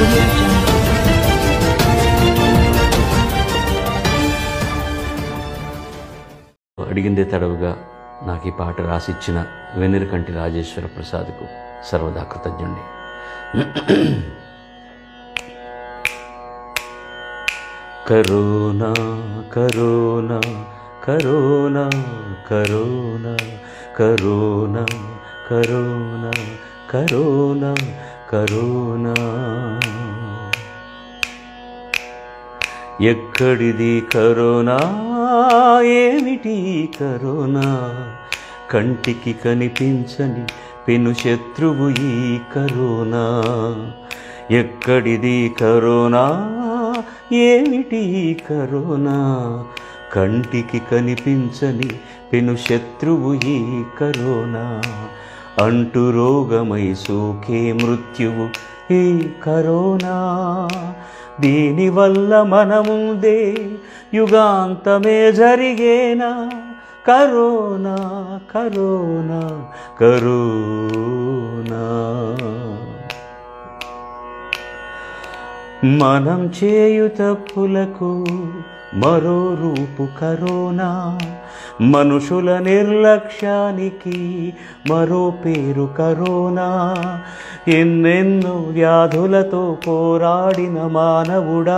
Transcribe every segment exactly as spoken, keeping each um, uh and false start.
audio jungle. అడిగిందే తడవుగా నాకు ఈ పాట రాసిచ్చిన వెన్నెరకంటి రాజేశ్వర ప్రసాద్కు సర్వదా కృతజ్ఞుణ్ణి. Corona corona corona corona corona corona corona corona ఎక్కడిది కరోనా, ఏమిటి కరోనా, కంటికి కనిపించని పెను శత్రువు ఈ కరోనా. ఎక్కడిది కరోనా, ఏమిటి కరోనా, కంటికి కనిపించని పెను శత్రువు ఈ కరోనా. అంటు రోగమై సోకే మృత్యువు ఈ కరోనా. దీనివల్ల మనముందే యుగాంతమే జరిగేనా. Corona corona corona. మనం చేయు తప్పులకు మరో రూపు కరోనా. మనుషుల నిర్లక్ష్యానికి మరో పేరు కరోనా. ఎన్నెన్నో వ్యాధులతో పోరాడిన మానవుడా,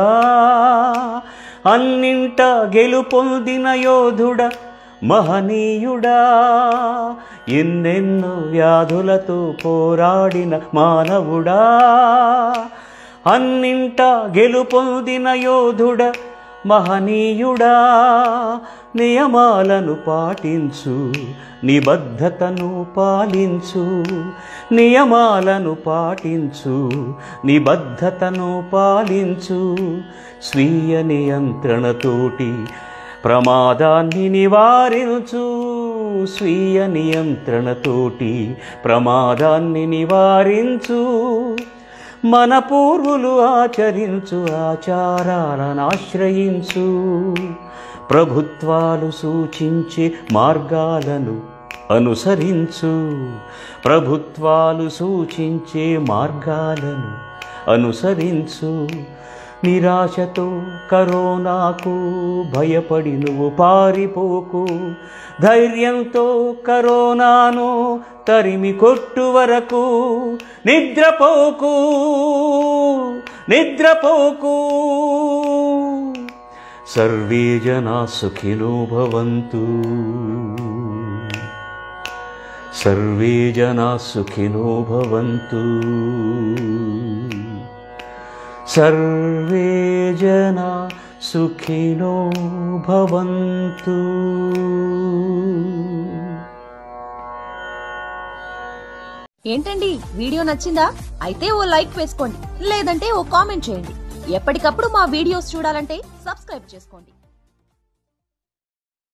అన్నింట గెలుపొందిన యోధుడ మహనీయుడా. ఎన్నెన్నో వ్యాధులతో పోరాడిన మానవుడా, అన్నింట గెలుపొందిన యోధుడ మహనీయుడా. నియమాలను పాటించు, నిబద్ధతను పాలించు. నియమాలను పాటించు, నిబద్ధతను పాలించు. స్వీయ నియంత్రణతోటి ప్రమాదాన్ని నివారించు. స్వీయ నియంత్రణతోటి ప్రమాదాన్ని నివారించు. మన పూర్వులు ఆచరించు ఆచారాలను ఆశ్రయించు. ప్రభుత్వాలు సూచించే మార్గాలను అనుసరించు. ప్రభుత్వాలు సూచించే మార్గాలను అనుసరించు. నిరాశతో కరోనాకు భయపడి నువ్వు పారిపోకు. ధైర్యంతో కరోనాను తరిమి కొట్టు వరకు నిద్రపోకు, నిద్రపోకు. సర్వే జనా సుఖినో భవంతు. సర్వే జనా సుఖినో భవంతు. సర్వే జనా సుఖినో భవంతు. ఏంటండి, వీడియో నచ్చిందా? అయితే ఓ లైక్ వేసుకోండి, లేదంటే ఓ కామెంట్ చేయండి. ఎప్పటికప్పుడు మా వీడియోస్ చూడాలంటే సబ్స్క్రైబ్ చేసుకోండి.